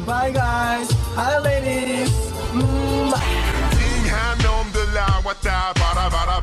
Bye guys. Hi ladies. Bye. Ingen om de la, what the, bara, bara.